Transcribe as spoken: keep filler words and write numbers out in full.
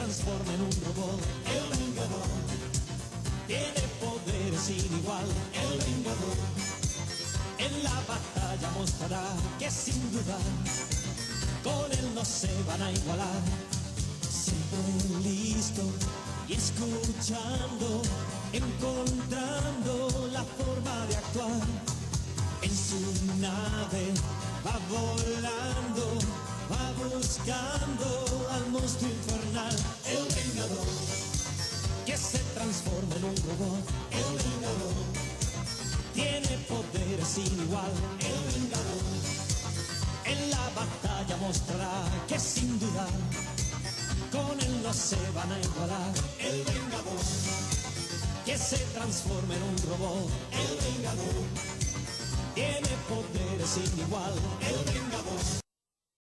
transforma en un robot. El Vengador tiene poder sin igual. El Vengador en la batalla mostrará que sin duda con él no se van a igualar. Siempre listo y escuchando, encontrando la forma de actuar. En su nave va volando, va buscando al monstruo infernal. El Vengador que se transforma en un robot. El Vengador tiene poder sin igual. El Vengador en la batalla mostrará que sin dudar con él no se van a igualar. El Vengador que se transforma en un robot. El Vengador tiene poder sin igual. El Vengador.